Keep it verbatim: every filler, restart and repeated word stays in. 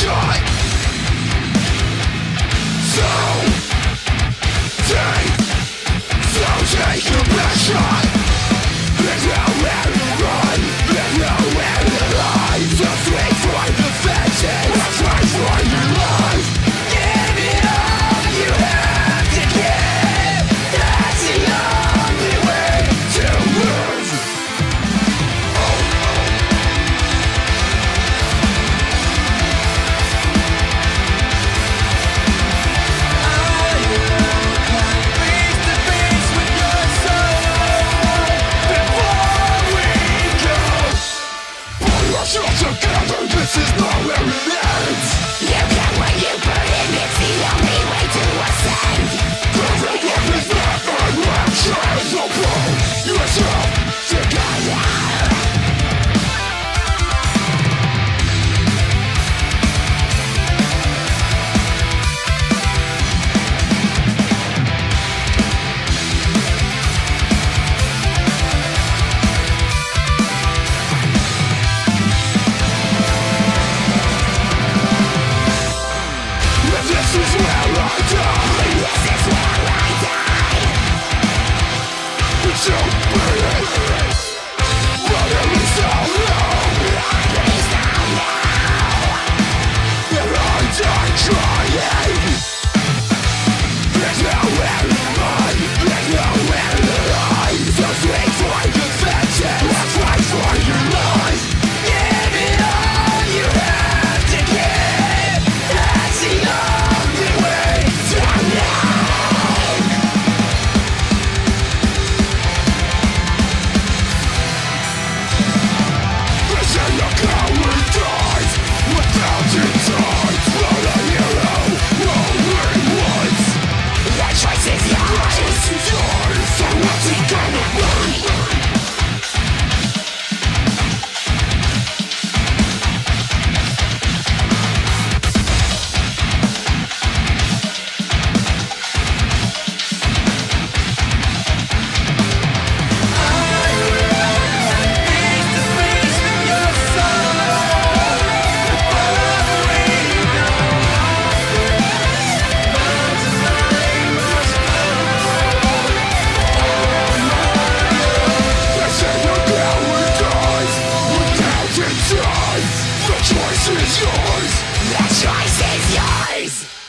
shot. So take, so take your best shot. There's nowhere to run, there's nowhere to hide. Just wait for the fences, just wait for your life. Give it all you have to give. That's the only way to live. Together, this is not where it ends. You get what you put in, it's the only way to ascend. Every life is not my left, try to pull yourself together. This is where I die. This is where I die. It's so bad. But at least I'll know. At least I'll know that I died trying. There's nowhere to run. There's nowhere to hide. Just wait for the fences. Just wait for your life. Give it all you have to give. That's the only way to live. They say a coward dies without its eyes, but a hero only once. The choice is yours. The choice is yours. So what's it gonna be? The choice is yours. The choice is yours.